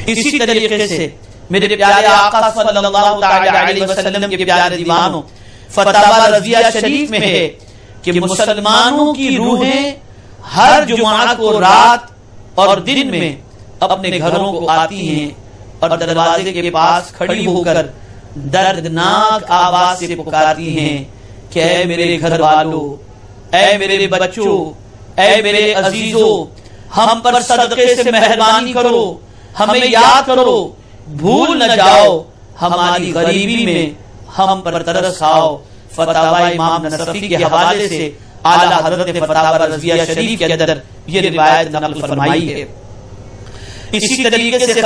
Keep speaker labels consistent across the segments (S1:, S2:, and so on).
S1: اسی طریقے سے میرے پیارے آقا صلی اللہ تعالی علیہ وسلم کے پیارے دیوانوں، فتاوی رضیہ شریف میں ہے کہ مسلمانوں کی روحیں ہر جمعہ کو رات اور دن میں اپنے گھروں کو آتی ہیں اور دروازے کے پاس کھڑی ہو کر دردناک آواز سے پکارتی ہیں کہ اے میرے گھر والوں، اے میرے بچوں، اے میرے عزیزوں، ہم پر صدقے سے مہربانی کرو، ہمیں یاد کرو، بھول نہ جاؤ، ہماری غریبی میں ہم پر ترس آؤ۔ فتاوی امام نصفی کے حوالے سے اعلیٰ حضرت فتاوی رضیہ شریف کے اندر یہ روایت نقل فرمائی ہے۔ اسی طریقے سے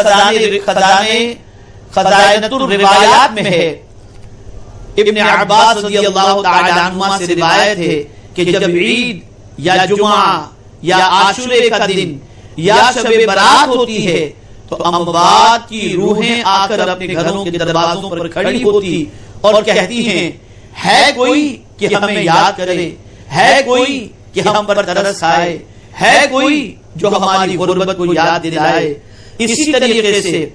S1: خزائنۃ الروایات میں ہے، ابن عباس رضی اللہ تعالی عنہما سے روایت ہے کہ جب عید یا جمعہ یا عاشورے کا دن یا شب برات ہوتی ہے تو اموات کی روحیں آ کر اپنے گھروں کے دروازوں پر کھڑی ہوتی اور کہتی ہیں، ہے کوئی کہ ہمیں یاد کرے، ہے کوئی کہ ہم پر ترس آئے، ہے کوئی جو ہماری غربت کو یاد دلائے۔ اسی طریقے سے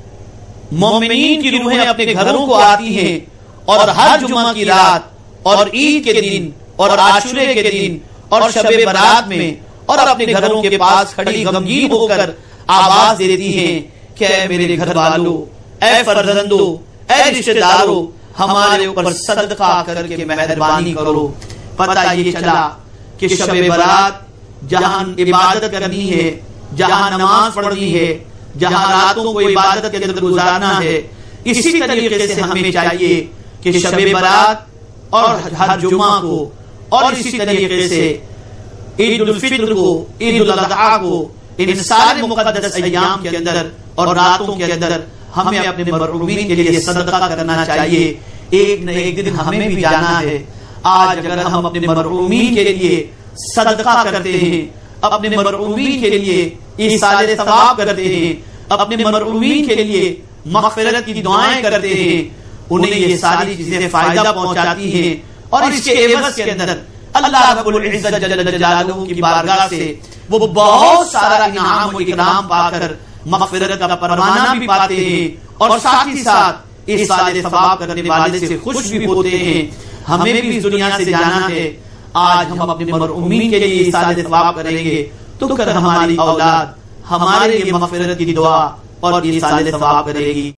S1: مومنین کی روحیں اپنے گھروں کو آتی ہیں اور ہر جمعہ کی رات اور عید کے دن اور عاشورے کے دن اور شب برات میں اور اپنے گھروں کے پاس کھڑی غمگین ہو کر آواز دیتی ہیں کہ اے میرے گھر والوں، اے فرزندوں، اے رشتہ داروں، ہمارے اوپر صدقہ کر کے مہربانی کرو۔ پتہ یہ چلا کہ شب برات جہاں عبادت کرنی ہے، جہاں نماز پڑھنی ہے، جہاں راتوں کو عبادت کے اندر گزارنا ہے، اسی طریقے سے ہمیں چاہیے کہ شب برات اور ہر جمعہ کو اور اسی طریقے سے عید الفطر کو، عید الاضحیٰ کو، ان سارے مقدس ایام کے اندر اور راتوں کے اندر ہمیں اپنے مرحومین کے لیے صدقہ کرنا چاہیے۔ ایک نہ ایک دن ہمیں بھی جانا ہے۔ آج اگر ہم اپنے مرحومین کے لیے صدقہ کرتے ہیں، اپنے مرحومین کے لیے ایصال ثواب کرتے ہیں، اپنے مرحومین کے لیے مغفرت کی دعائیں کرتے ہیں، انہیں یہ ساری چیزیں فائدہ پہنچاتی ہیں اور اس کے عوض کے اندر اللہ رب العزت جل جلالہ کی بارگاہ سے وہ بہت سارا انعام و اکرام پا کر مغفرت کا پروانہ بھی پاتے ہیں اور ساتھ ہی ساتھ ایصال ثواب کرنے والے سے خوش بھی ہوتے ہیں۔ ہمیں بھی اس دنیا سے جانا ہے۔ آج ہم اپنے مرحومین کے لیے ایصال ثواب کریں گے تو کل ہماری اولاد ہمارے لیے مغفرت کی دعا اور ایصال ثواب کرے گی۔